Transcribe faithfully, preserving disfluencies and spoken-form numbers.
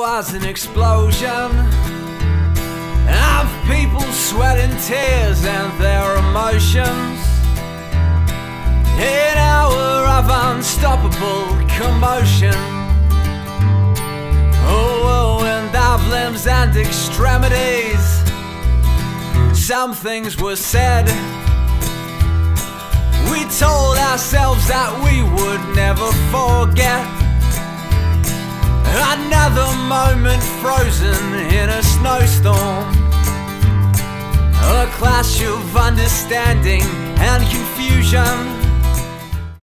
was an explosion of people sweating tears and their emotions. An hour of unstoppable commotion. Oh, whirlwind of limbs and extremities. Some things were said. We told ourselves that we would never forget. Another moment frozen in a snowstorm. A clash of understanding and confusion.